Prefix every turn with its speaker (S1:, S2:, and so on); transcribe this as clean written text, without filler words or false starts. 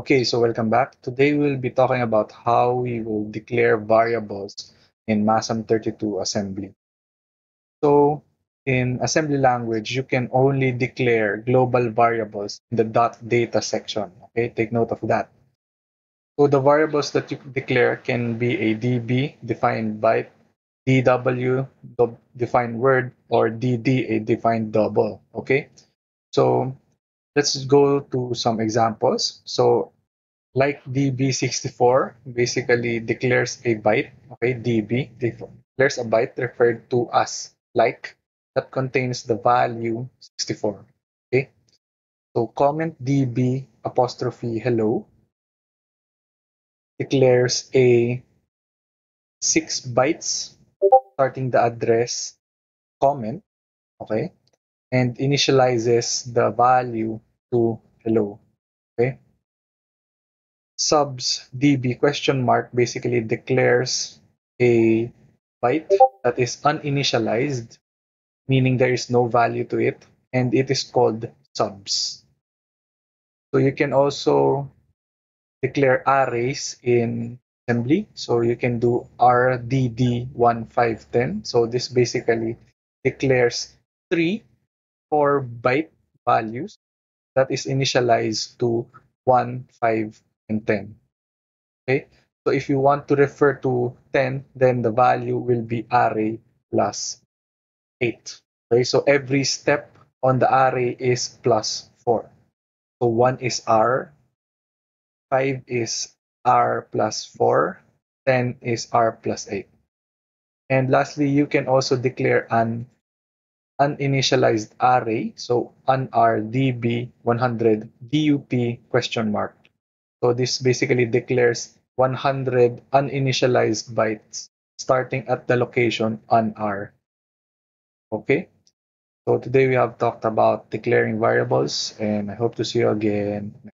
S1: Okay, so welcome back. Today we'll be talking about how we will declare variables in MASM32 assembly. So in assembly language, you can only declare global variables in the .data section. Okay, take note of that. So the variables that you declare can be a DB, defined byte, DW, defined word, or DD, a defined double. Okay, so let's go to some examples. So like DB64 basically declares a byte, okay, DB declares a byte referred to as like that contains the value 64. Okay, so comment DB apostrophe hello declares a 6 bytes starting the address comment, okay, and initializes the value to hello. Okay, subs db question mark basically declares a byte that is uninitialized, meaning there is no value to it, and it is called subs. So you can also declare arrays in assembly. So you can do rdd1510. So this basically declares three 4-byte values that is initialized to 1, 5, and 10. Okay, so if you want to refer to 10, then the value will be array plus 8. Okay, so every step on the array is plus 4. So 1 is r, 5 is r plus 4, 10 is r plus 8. And lastly, you can also declare an uninitialized array, so unrdb100 dup question mark. So this basically declares 100 uninitialized bytes starting at the location unr. Okay, so today we have talked about declaring variables, and I hope to see you again